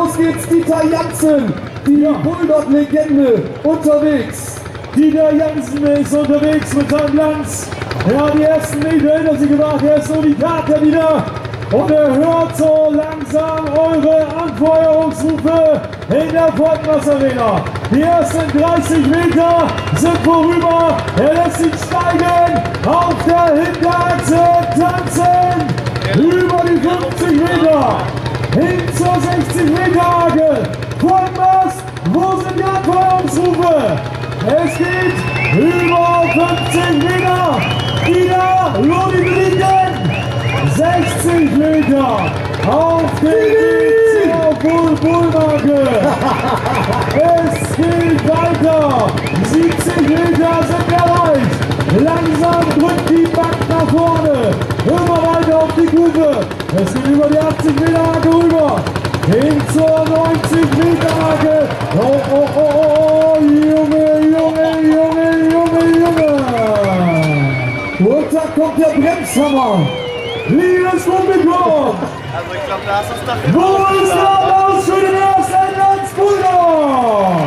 los geht's, Dieter Janssen, die Bulldog-Legende unterwegs. Dieter Janssen ist unterwegs mit seinem Glanz. Er hat die ersten Meter hinter sich gebracht, er ist Unikat der wieder. Und er hört so langsam eure Anfeuerungsrufe in der Fortmas Arena. Die ersten 30 Meter sind vorüber. Er lässt sich steigen, auf der Hinterachse tanzen. Über die 50 Meter, hin zur 60-Meter-Marke. Fortmas, wo sind die Anfeuerungsrufe? Es geht über 50 Meter. Wieder Lodi Blicken. 60 Meter auf den Weg zur Bull-Bull-Marke. Es geht weiter. 70 Meter sind erreicht. Langsam drückt die Bank nach vorne. Immer weiter auf die Kufe. Es geht über die 80 Meter Marke rüber. Hin zur 90 Meter Marke. Oh, oh, oh, oh, Junge, Junge, Junge, Junge, Junge. Und da kommt der Bremshammer. Liebes Publikum! Also ich glaube, da hast du es doch. Wo ist der Applaus für den ersten Landsbulldog?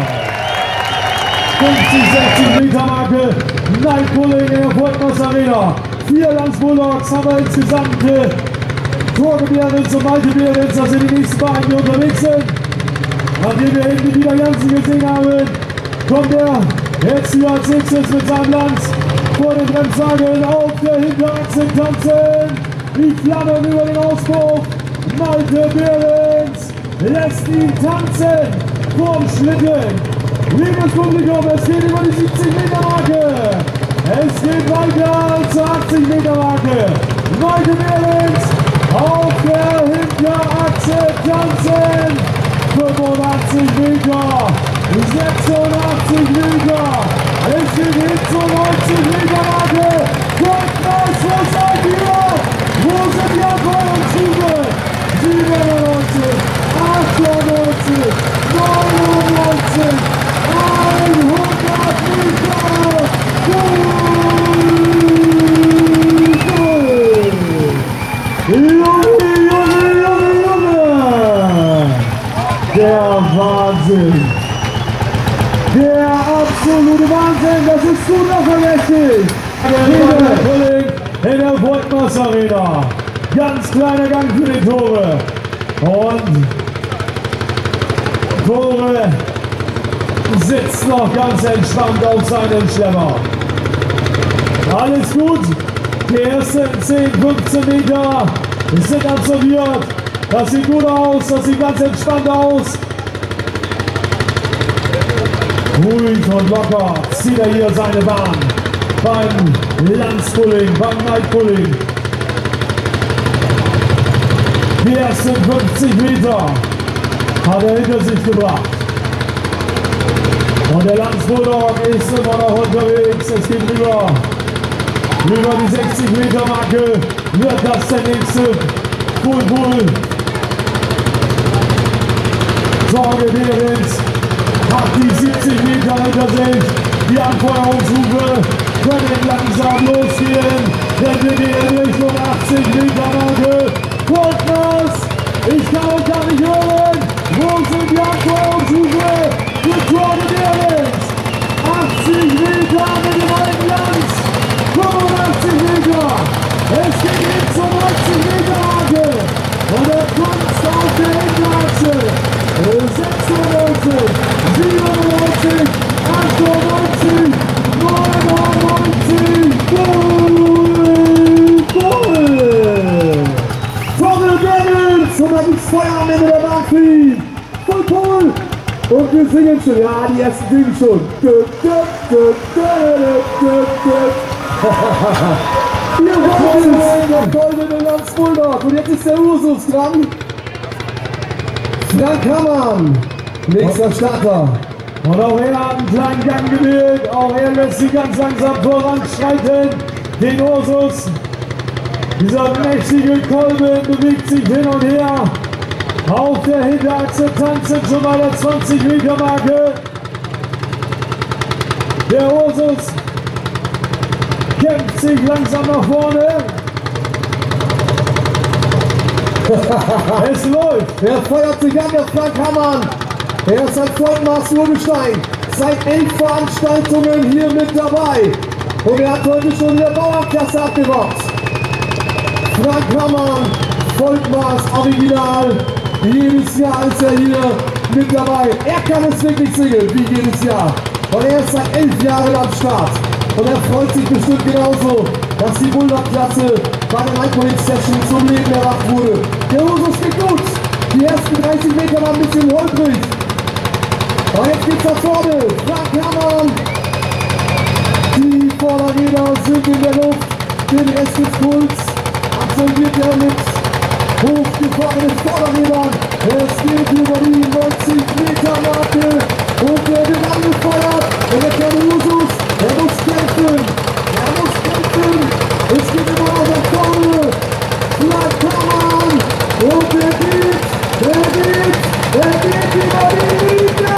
50, 60 Meter Marke, Night Bulling in der Fortmas Arena. 4 Landsbulldogs haben wir insgesamt. Torge Behrens und Malte Behrens, das sind die nächsten beiden, die unterwegs sind. Nachdem wir eben Dieter Janssen gesehen haben, kommt er jetzt hier als nächstes mit seinem Lanz vor den Bremssageln auf der Hinterachse tanzen. Die Flammen über den Auspuff. Malte Behrens lässt ihn tanzen vorm Schlitten. Liebes Publikum, es geht über die 70 Meter Marke. Es geht weiter zur 80 Meter Marke. Malte Behrens auf der Hinterachse tanzen. 85 Meter, 86 Meter. Es geht hin zur 90 Meter Marke. Fortmas, wo seid ihr? Wo sind die Anfeuerungsrufe? 97, 98, 99, 100 Meter! Junge, Junge, Junge, Junge! Der Wahnsinn! Der absolute Wahnsinn! Das ist unervergesslich! In der Fortmas Arena. Ganz kleiner Gang für die Tore. Und Tore sitzt noch ganz entspannt auf seinen Schlepper. Alles gut. Die ersten 10, 15 Meter sind absolviert. Das sieht gut aus. Das sieht ganz entspannt aus. Ruhig und locker zieht er hier seine Bahn. Beim Landsbulling, beim Night Bulling. Die ersten 50 Meter hat er hinter sich gebracht. Und der Landsbulldog ist immer noch unterwegs. Es geht über die 60 Meter Marke. Wird das der nächste Bull-Bull? Torge Behrens hat die 70 Meter hinter sich. Die Anfeuerungsrufe können langsam losgehen, denn wir gehen in Richtung 80 Meter Marke. Fortmas, ich kann euch gar nicht hören. Wo sind die Anfeuerungsrufe für Torge Behrens? 80 Meter mit dem alten Lanz. 85 Meter. Es geht hin zur 90 Meter Marke. Und er kommt auf der Hinterachse. 96, 97, 98, 99, Bull! Torge Behrens! Und dann ist Feuer am Ende der Markfried! Voll cool! Und wir singen schon, ja, die ersten singen schon. Ihr wollt der goldene Landsbulldog. Und jetzt ist der Ursus dran. Frank Hammann, nächster Starter. Und auch er hat einen kleinen Gang gewählt. Auch er lässt sich ganz langsam voranschreiten. Den Ursus. Dieser mächtige Kolben bewegt sich hin und her. Auf der Hinterachse tanzen schon bei der 20 Meter Marke. Der Ursus kämpft sich langsam nach vorne. Es läuft. Er feuert sich an, der Frank Hammann. Er ist ein Vollmaß Urgestein. Seit 11 Veranstaltungen hier mit dabei. Und er hat heute schon in der Bauernklasse abgerockt. Frank Hammann, Vollmaß Original. Jedes Jahr ist er hier mit dabei. Er kann es wirklich singen, wie jedes Jahr. Und er ist seit 11 Jahren am Start. Und er freut sich bestimmt genauso, dass die Bulldog-Klasse bei der Lightweight-Session zum Leben erwacht wurde. Der Usus geht gut. Die ersten 30 Meter waren ein bisschen holprig. Und jetzt geht's nach vorne. Frank Hammann. Die Vorderräder sind in der Luft. Den Rest des Puls absolviert er mit hochgefahrenen Vorderrädern. Es geht über die 90 Meter Marke. Und er wird angefeuert. Und jetzt der Usus. Er muss kämpfen. Er muss kämpfen. Es geht immer noch nach vorne. Frank Hammann. Und er geht über die Linie.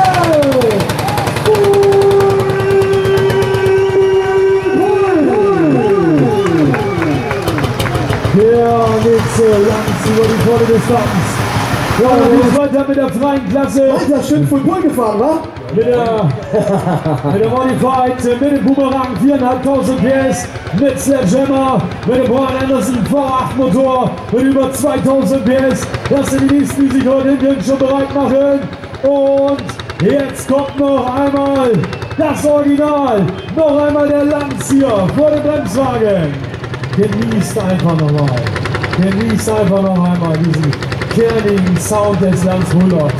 Ja, nächste Lanz über die volle Distanz. Ja, dann geht's weiter mit der freien Klasse. Alter, schön voll Bull gefahren, wa? Mit der Modified, mit dem Boomerang 4.500 PS, mit Sledgehammer, mit dem Brian Anderson V8 Motor, mit über 2000 PS. Das sind die nächsten, die sich heute hinten schon bereit machen. Und jetzt kommt noch einmal das Original. Noch einmal der Lanz hier vor dem Bremswagen. Genießt einfach nochmal. Genießt einfach noch einmal diesen kernigen Sound des Lanz Bulldogs.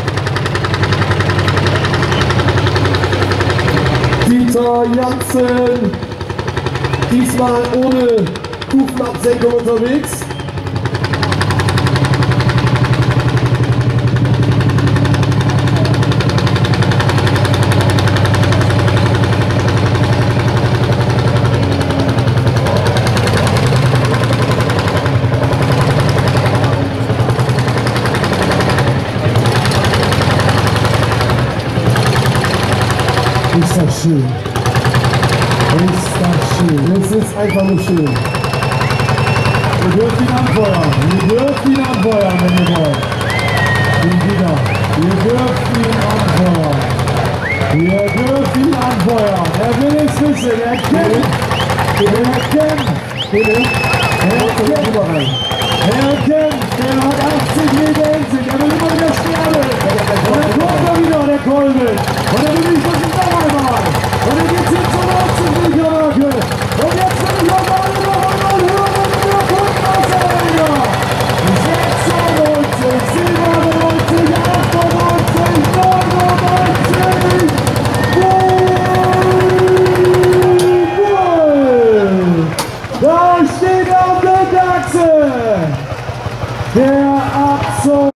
Dieter Janssen, diesmal ohne Kufenabsenkung unterwegs. Ist das schön. Ist das schön. Es ist einfach nur schön. Ihr dürft ihn anfeuern. Ihr dürft ihn anfeuern, wenn ihr wollt. Den Dieter. Ihr dürft ihn anfeuern. Ihr dürft ihn anfeuern. Er will es wissen. Er kennt. Er kennt. Er kennt. Er hat 80 Meter in sich. Er will immer wieder sterben. Und dann kommt er wieder, der Kolben. Und er will nicht, dass ich noch einmal. Und er geht jetzt zur 90 Meter Marke. Und jetzt will ich auch alle noch einmal hören. Und der kommt aus der Liga. 96, 97, 98, 99. Da steht auf der Achse der Absolut.